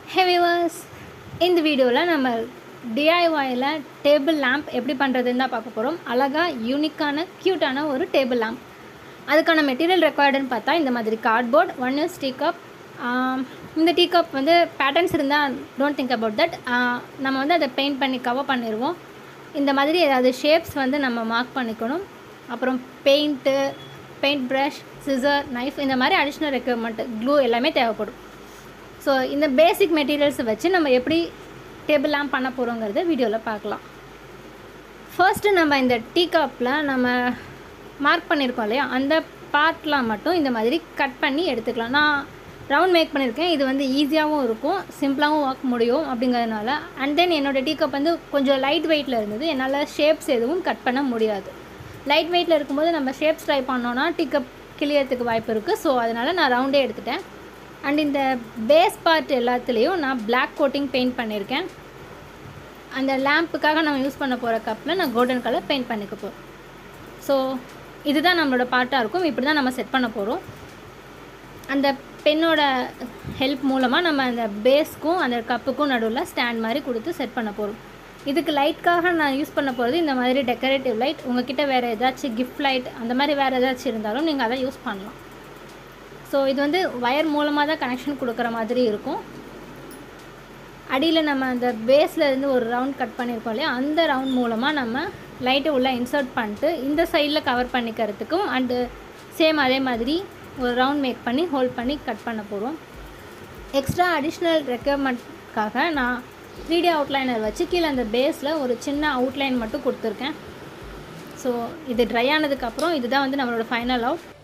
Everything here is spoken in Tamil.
Hey viewers, இந்த வீடியோவில் நம்ம DIYல டேபிள் லேம்ப் எப்படி பண்ணுறதுன்னு தான் பார்க்க போகிறோம். அழகாக யூனிக்கான க்யூட்டான ஒரு டேபிள் லேம்ப். அதுக்கான மெட்டீரியல் ரெக்வயர்டுன்னு பார்த்தா இந்த மாதிரி கார்ட்போர்ட், 1 is டீ கப். இந்த டீ கப் வந்து பேட்டர்ன்ஸ் இருந்தால் டோன்ட் திங்க் அபவுட் தட். நம்ம வந்து அதை பெயிண்ட் பண்ணி கவர் பண்ணிடுவோம். இந்த மாதிரி ஏதாவது ஷேப்ஸ் வந்து நம்ம மார்க் பண்ணிக்கணும். அப்புறம் பெயிண்ட் ப்ரஷ், சிசர், நைஃப், இந்த மாதிரி அடிஷ்னல் ரெக்யர்மெண்ட், க்ளூ எல்லாமே தேவைப்படும். ஸோ இந்த பேசிக் மெட்டீரியல்ஸை வச்சு நம்ம எப்படி டேபிள் லேம்ப் பண்ண போகிறோங்கிறத வீடியோவில் பார்க்கலாம். ஃபர்ஸ்ட்டு நம்ம இந்த டீ கப்பில் நம்ம மார்க் பண்ணியிருக்கோம் இல்லையா, அந்த பார்ட்லாம் மட்டும் இந்த மாதிரி கட் பண்ணி எடுத்துக்கலாம். நான் ரவுண்ட் மேக் பண்ணியிருக்கேன். இது வந்து ஈஸியாகவும் இருக்கும், சிம்பிளாகவும் ஒர்க் முடியும் அப்படிங்கிறதுனால. அண்ட் தென் என்னோடய டீ கப் வந்து கொஞ்சம் லைட் வெயிட்டில் இருந்தது. என்னால் ஷேப்ஸ் எதுவும் கட் பண்ண முடியாது. லைட் வெயிட்டில் இருக்கும்போது நம்ம ஷேப்ஸ் ட்ரை பண்ணோன்னா டீ கப் கிளியறதுக்கு வாய்ப்பு இருக்குது. ஸோ அதனால் நான் ரவுண்டே எடுத்துட்டேன். அண்ட் இந்த பேஸ் பார்ட் எல்லாத்துலேயும் நான் பிளாக் கோட்டிங் பெயிண்ட் பண்ணியிருக்கேன். அந்த லேம்புக்காக நம்ம யூஸ் பண்ண போகிற கப்பில் நான் கோல்டன் கலர் பெயிண்ட் பண்ணிக்க போகிறோம். ஸோ இதுதான் நம்மளோட பார்ட்டாக இருக்கும். இப்படி தான் நம்ம செட் பண்ண போகிறோம். அந்த பென்னோட ஹெல்ப் மூலமாக நம்ம அந்த பேஸ்க்கும் அந்த கப்புக்கும் நடுவில் ஸ்டாண்ட் மாதிரி கொடுத்து செட் பண்ண போகிறோம். இதுக்கு லைட்காக நான் யூஸ் பண்ண போகிறது இந்த மாதிரி டெக்கரேட்டிவ் லைட். உங்கள்கிட்ட வேறு ஏதாச்சும் கிஃப்ட் லைட் அந்த மாதிரி வேறு ஏதாச்சும் இருந்தாலும் நீங்கள் அதை யூஸ் பண்ணலாம். ஸோ இது வந்து வயர் மூலமாக தான் கனெக்ஷன் கொடுக்குற மாதிரி இருக்கும். அடியில் நம்ம அந்த பேஸில் இருந்து ஒரு ரவுண்ட் கட் பண்ணியிருக்கோம் இல்லையா, அந்த ரவுண்ட் மூலமாக நம்ம லைட்டை உள்ளே இன்சர்ட் பண்ணிட்டு இந்த சைடில் கவர் பண்ணிக்கிறதுக்கும் அண்டு சேம் அதே மாதிரி ஒரு ரவுண்ட் மேக் பண்ணி ஹோல்ட் பண்ணி கட் பண்ண போகிறோம். எக்ஸ்ட்ரா அடிஷ்னல் ரெக்யர்மெண்ட்காக நான் 3D அவுட்லைனர் வச்சு கீழே அந்த பேஸில் ஒரு சின்ன அவுட்லைன் மட்டும் கொடுத்துருக்கேன். ஸோ இது ட்ரை ஆனதுக்கப்புறம் இதுதான் வந்து நம்மளோட ஃபைனல் அவுட்.